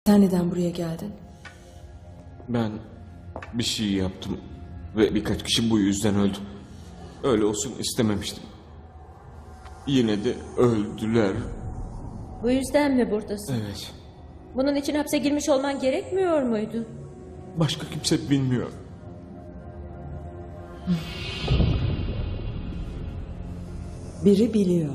Sen neden buraya geldin? Ben bir şey yaptım ve birkaç kişi bu yüzden öldü. Öyle olsun istememiştim. Yine de öldüler. Bu yüzden mi buradasın? Evet. Bunun için hapse girmiş olman gerekmiyor muydu? Başka kimse bilmiyor. Biri biliyor.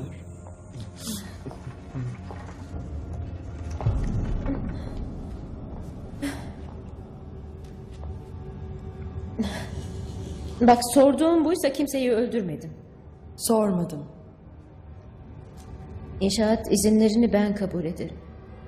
Bak, sorduğum buysa kimseyi öldürmedim. Sormadım. İnşaat izinlerini ben kabul ederim.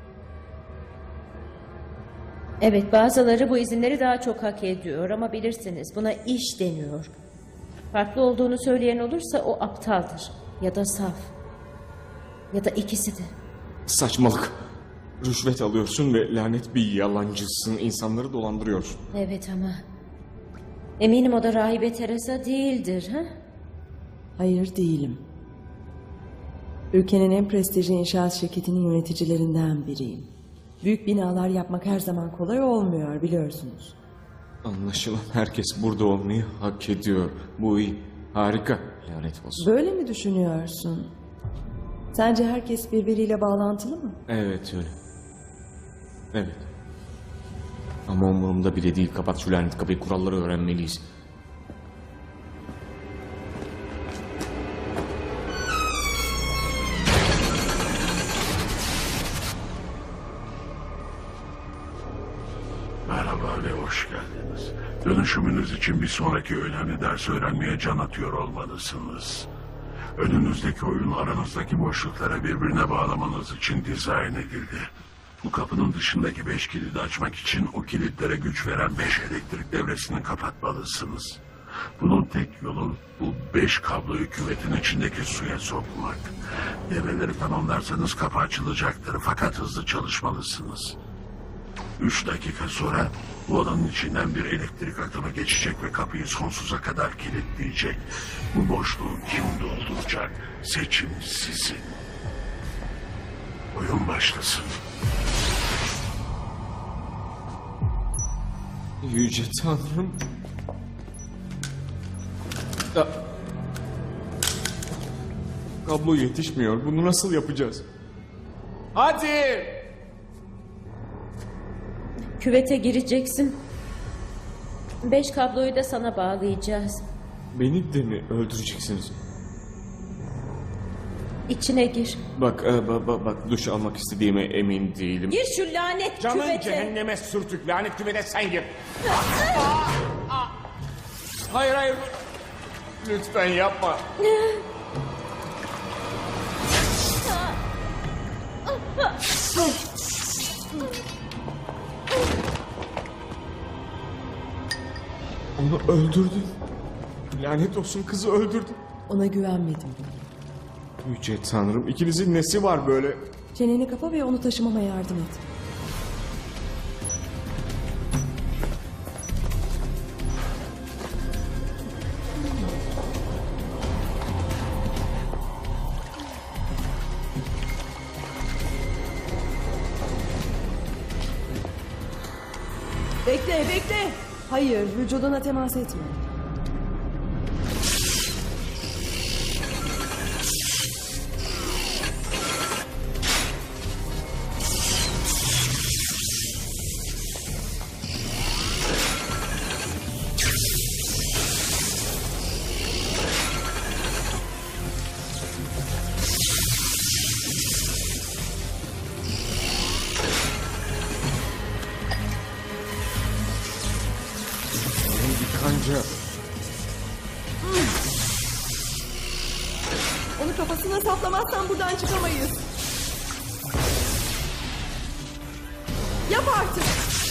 Evet, bazıları bu izinleri daha çok hak ediyor ama bilirsiniz buna iş deniyor. Farklı olduğunu söyleyen olursa o aptaldır ya da saf ya da ikisi de. Saçmalık. Rüşvet alıyorsun ve lanet bir yalancısın. İnsanları dolandırıyorsun. Evet ama eminim o da rahibe Teresa değildir, ha? Hayır, değilim. Ülkenin en prestijli inşaat şirketinin yöneticilerinden biriyim. Büyük binalar yapmak her zaman kolay olmuyor, biliyorsunuz. Anlaşılan herkes burada olmayı hak ediyor. Bu iyi. Harika. Lanet olsun. Böyle mi düşünüyorsun? Sence herkes birbiriyle bağlantılı mı? Evet öyle. Evet. Ama umurumda bile değil. Kapat şu lanet kapıyı. Kuralları öğrenmeliyiz. Merhaba ve hoş geldiniz. Dönüşümünüz için bir sonraki önemli ders öğrenmeye can atıyor olmalısınız. Önünüzdeki oyun aranızdaki boşlukları birbirine bağlamanız için dizayn edildi. Bu kapının dışındaki 5 kilidi açmak için o kilitlere güç veren 5 elektrik devresini kapatmalısınız. Bunun tek yolu bu 5 kabloyu küvetin içindeki suya sokmak. Devreleri tamamlarsanız kapı açılacaktır fakat hızlı çalışmalısınız. 3 dakika sonra bu alanın içinden bir elektrik akımı geçecek ve kapıyı sonsuza kadar kilitleyecek. Bu boşluğu kim dolduracak? Seçim sizin. Oyun başlasın. Yüce Tanrım. Ya. Kablo yetişmiyor. Bunu nasıl yapacağız? Hadi! Küvete gireceksin. 5 kabloyu da sana bağlayacağız. Beni de mi öldüreceksiniz? İçine gir. Bak, bak duş almak istediğime emin değilim. Gir şu lanet Canın küvete. cehenneme sürtük. Lanet küvete sen gir. Hayır hayır. Lütfen yapma. Onu öldürdün. Lanet olsun, kızı öldürdün. Ona güvenmedim. Yüce Tanrım, ikinizin nesi var böyle? Çeneni kapa ve onu taşımama yardım et. Bekle, bekle. Hayır, vücuduna temas etme. Kanca. Onu kafasına saplamazsan buradan çıkamayız. Yap artık.